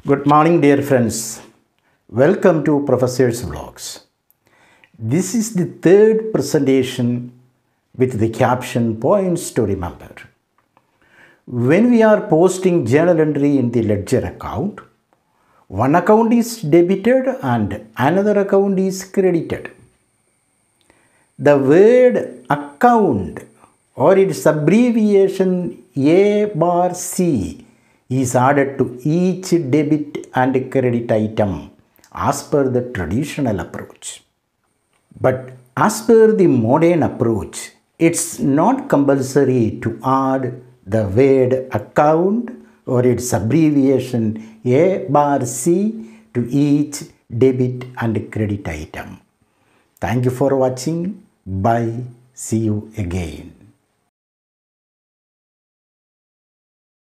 Good morning, dear friends. Welcome to Professor's Vlogs. This is the third presentation with the caption Points to Remember. When we are posting journal entry in the ledger account, one account is debited and another account is credited. The word account or its abbreviation A/C is added to each debit and credit item as per the traditional approach. But as per the modern approach, it's not compulsory to add the word account or its abbreviation A/C to each debit and credit item. Thank you for watching. Bye. See you again.